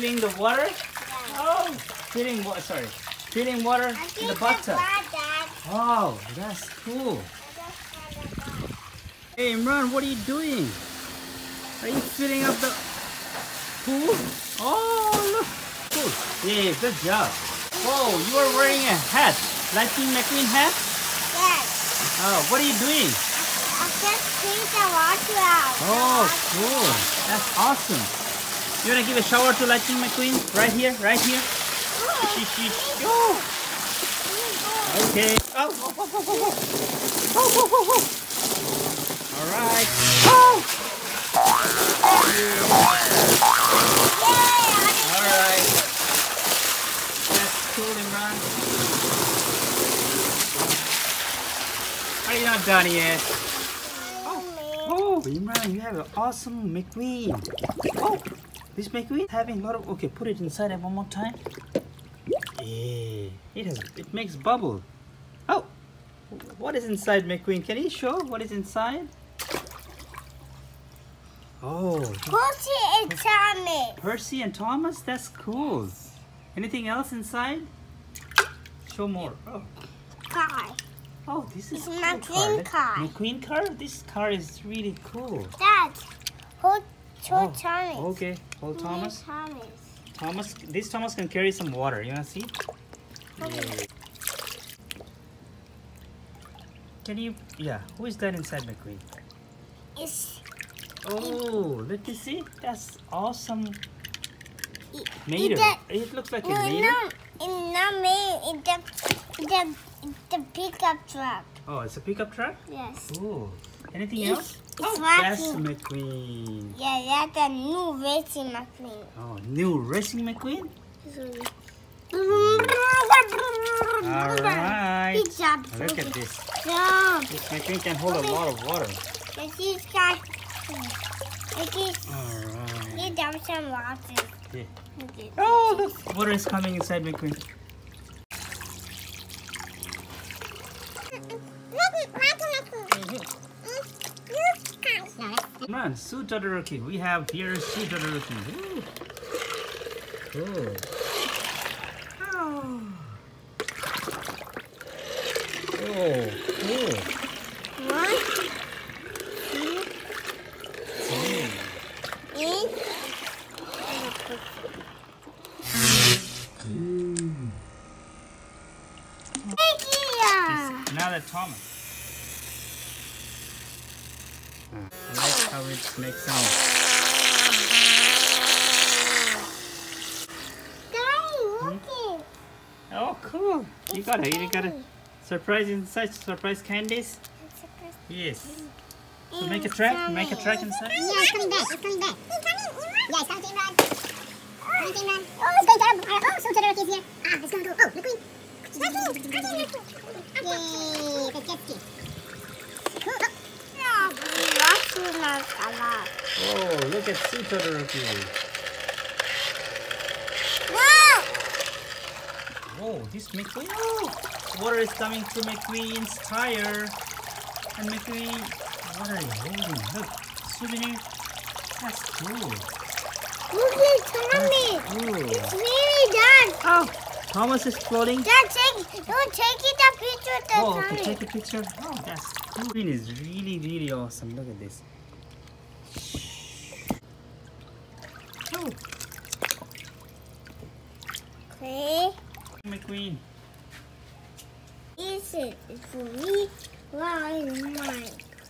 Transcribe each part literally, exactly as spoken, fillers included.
filling the water? Oh, filling water. Sorry, filling water in the bathtub. Wow, that's cool. Hey Imran, what are you doing? Are you filling up the pool? Oh, look. Cool. Yeah, good job. Whoa, you are wearing a hat. Lightning McQueen hat? Yes. Oh, what are you doing? I just cleaned the water out. Oh, cool. That's awesome. You want to give a shower to Lightning McQueen? Right here, right here. Go. Okay. Oh, oh, oh, oh, oh, oh. Oh, oh, oh, oh. All right. Oh. All right. That's cool, Imran. Are you not done yet? Oh, oh, Imran, you have an awesome McQueen. Oh, this McQueen having a lot of. Okay, put it inside one more time. Yeah, it has. It makes bubble. Oh, what is inside McQueen? Can you show what is inside? Oh, Percy and Thomas. Percy and Thomas. That's cool. Anything else inside? Show more. Oh, Car. oh, this is It's a cool McQueen car. McQueen car. This car is really cool. Dad, hold, hold Oh, Thomas. okay, hold Thomas. Thomas. Thomas, this Thomas can carry some water. You wanna see? Yeah. Can you? Yeah. Who is that inside McQueen? It's Oh, let me see. That's awesome. it, Mater. it, It looks like a no, mater. no, it's not me. It's the, the, the pickup truck. Oh, it's a pickup truck. Yes. Oh, anything It's- else? it's Oh, that's rocking. McQueen. Yeah, that's a new racing machine. Oh, new racing McQueen. All right. Good job. Look at this. Job. This McQueen can hold a lot of water. This is guy. It is. All right. It does some water. Yeah. Okay. Oh, look. Water is coming inside McQueen. Man, Su Todoroki. We have here Su Todoroki. Ooh. Cool. Oh. Oh, cool. One, Mm. eight. Mm. Thank you. Now that Thomas. Uh, I like how it makes sound. Daddy, look it. Oh, cool. You got it. You got a surprise inside. Surprise candies. Yes. So make a track. Make a track inside. Yeah, it's coming back. It's coming back. Yeah, it's coming to Imran. Coming to Imran. Oh, it's going to Oh, so Todoroki is here. Ah, it's going to go. Oh, McQueen. Yay, the jet ski. Cool. Yeah, watching us a lot. Oh, look at Su Todoroki. Wow! Oh, this McQueen. Oh, water is coming to McQueen's tire. And McQueen, what are you holding? Look, souvenir. That's cool. Look at Tommy. Cool. It's really done. Oh, Thomas is floating. Dad, take, don't take it a picture of the Oh, okay, Tommy. take a picture. Oh, that's cool. McQueen is really, really awesome. Look at this. Oh, Okay. McQueen. This is for me. Why mine?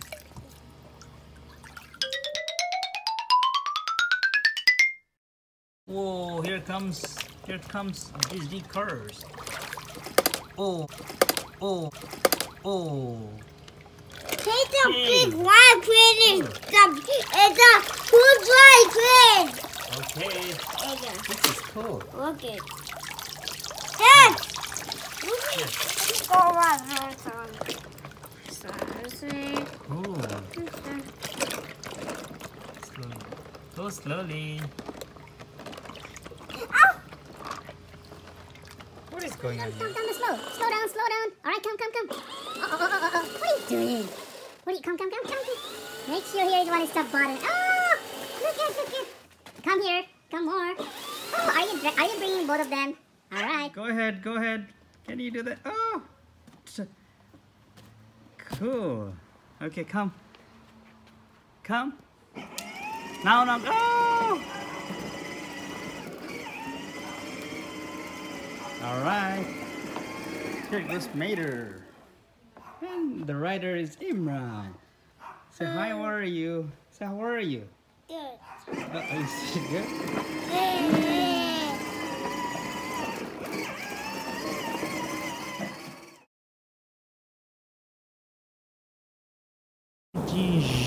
Whoa, here comes, here comes these big cars. Oh, oh, oh. Take the Hey. big white crane. It's the, it's the food white crane. Okay, There you this is cool. go. Look it. Dad! Look it. Go on, hold on. Sorry. Oh, slowly. Go slowly. Oh! What is going on Come here? down the slow. Slow down, slow down. All right, come, come, come. Oh, oh, oh, oh, oh. What are you doing? What are you, come, come, come, come. Make sure here is what is the button. Oh! Look at, look at. Come here. Come more. Oh, are you are you bringing both of them? All right. Go ahead, go ahead. Can you do that? Oh, cool. Okay, come. Come. Now, now, go. All right. Here goes Mater. And the rider is Imran. Say hi, how are you? Say how are you? Good. Uh, are you still good? Jeez.